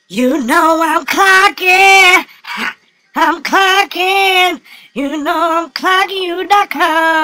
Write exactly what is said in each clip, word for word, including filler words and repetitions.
You know I'm clocking. I'm clocking. You know I'm clocking you dot com.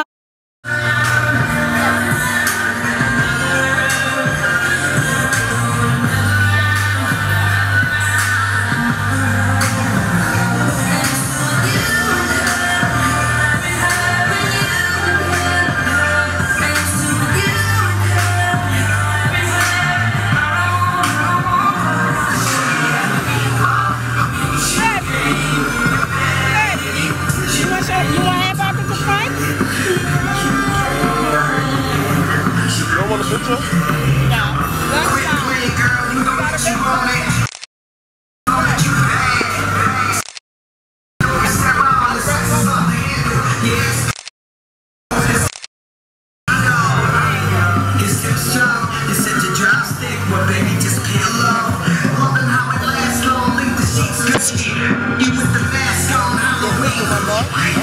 Picture? No. You with the mask on Halloween.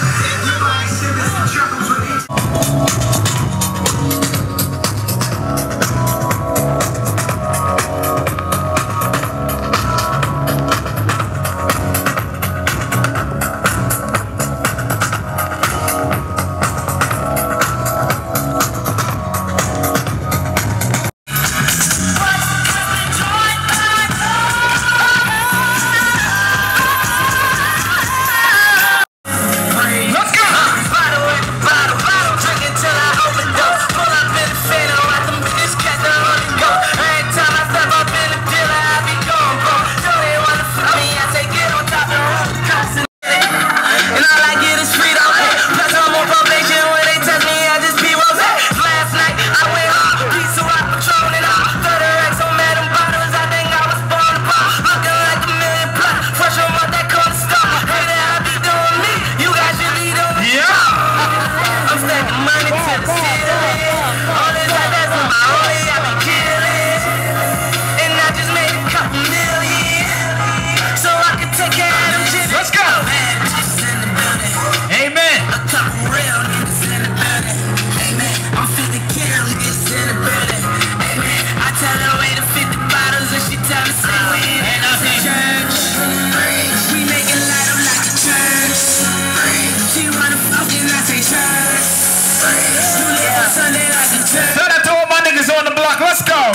Shout out to all my niggas on the block. Let's go.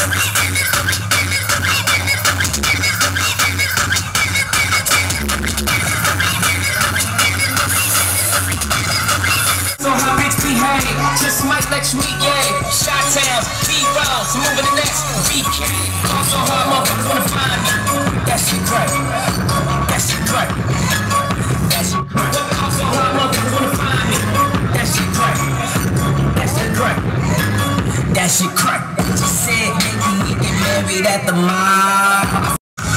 So how bitch behave? Just might let you eat, yeah. Shot towns, B-Rolls, moving the next B K. Also hard motherfuckers wanna find me. That shit great. That shit great. That shit great. Also hard motherfuckers wanna find me. That shit great. That shit great. That shit crack. She said, maybe we get married at the mall.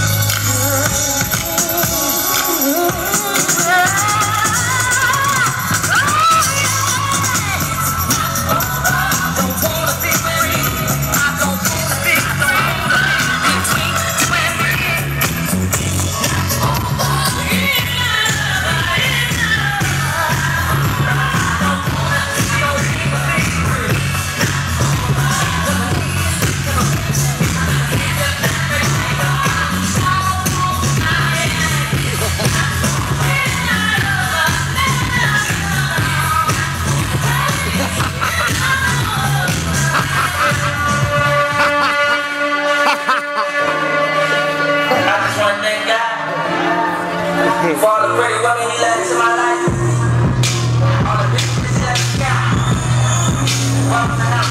For all the pretty women he led into my life, all the bitches he left me out. Welcome to hell.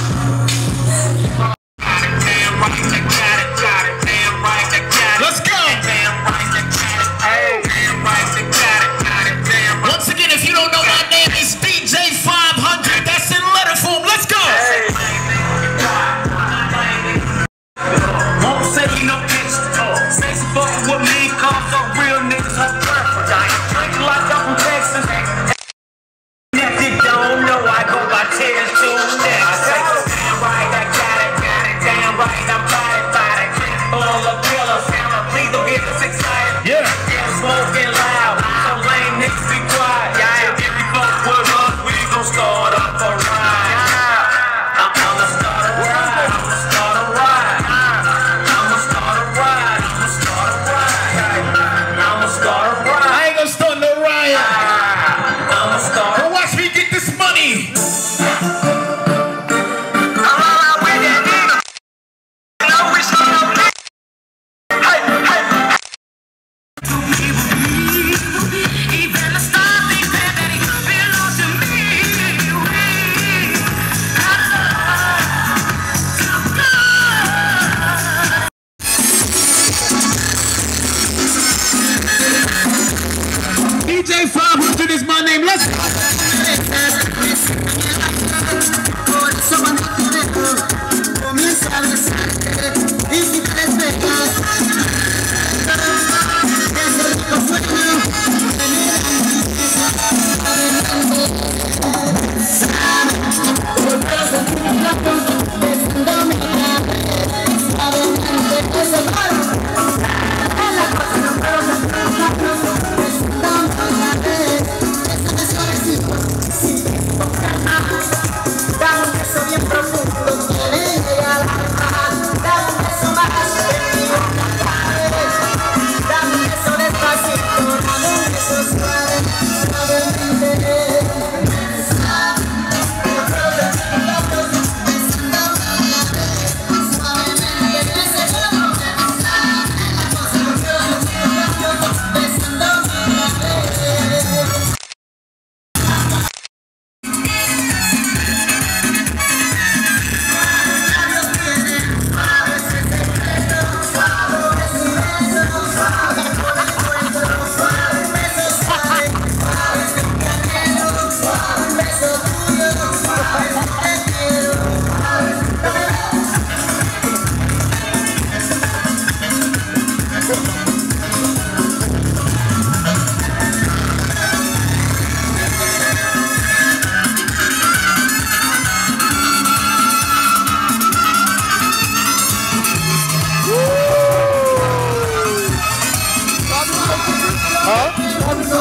Damn right, I got it, got it. Damn right, I got it. Let's go. Damn right, I got it. Hey, damn right, I got it, got it. Damn right. Once again, if you don't know my name, it's D J five hundred. That's in letter form. Let's go. Hey. Won't say you no bitch. Say some fucking with me, cause some real niggas on purpose. Drink like I'm from Texas. If you don't know, I go by tears to next. Damn right, I got it, got it. Damn right, I'm body, body. Full of killers. Please don't get us excited. Yeah. Yeah, smoking loud. Some lame niggas be quiet. Yeah, if you fuck with us, we gon' start up a ride. I'm gonna start a ride. I'm gonna start a ride. I'm gonna start a ride. I'm gonna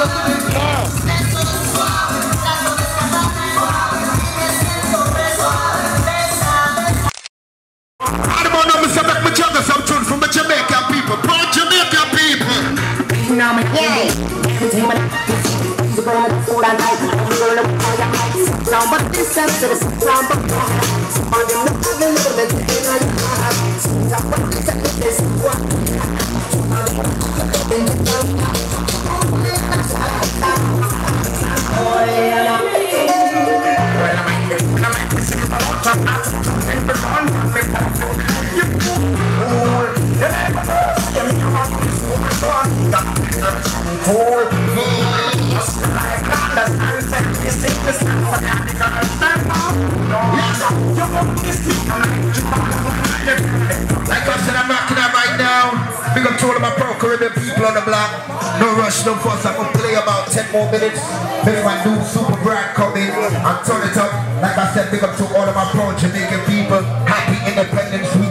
I don't know, Mister Make me juggle some tune from the Jamaican people. Proud Jamaican people. Like I said, I'm rocking out right now. Big up to all of my pro Caribbean people on the block. No rush, no fuss. I'm gonna play about ten more minutes. Then my new super brand come in and turn it up. Like I said, big up to all of my pro Jamaican people. Happy Independence Week.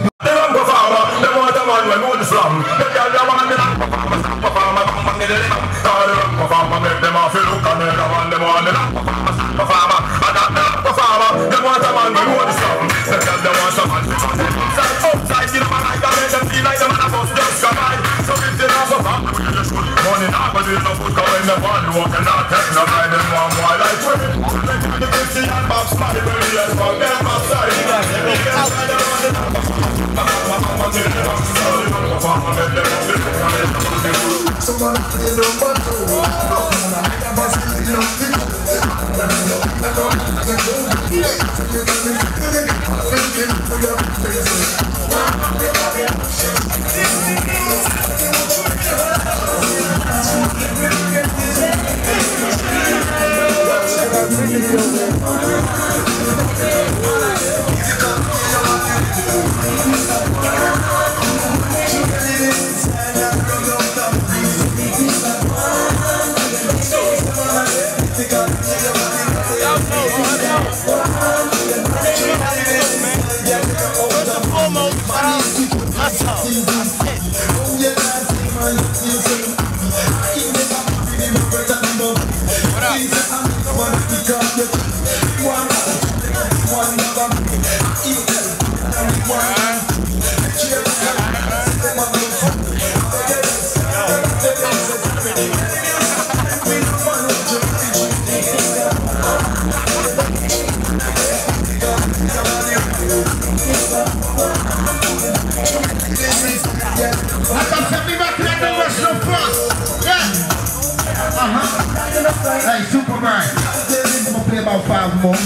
Hey, Superman. I'm gonna play about five more.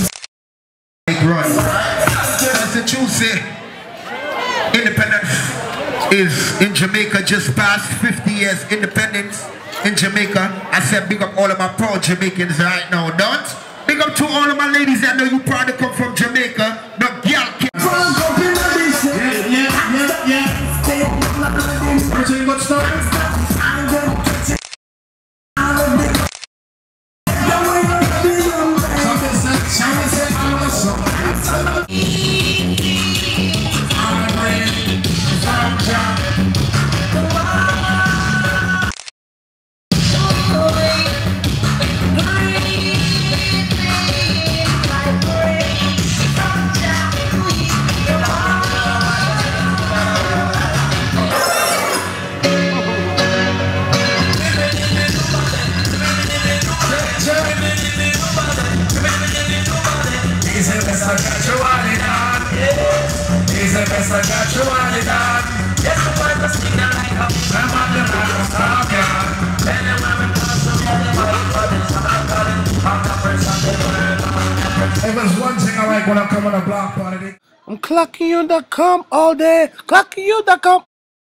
Run. That's the truth. Say, independence is in Jamaica just past fifty years. Independence in Jamaica. I said big up all of my proud Jamaicans right now. Don't big up to all of my ladies that know you proud to come from Jamaica. No girl can. Yeah, yeah, yeah, yeah. Pretty good stuff. If there's one thing I like when I come on a block party, I'm clocking you dot com all day. clocking you dot com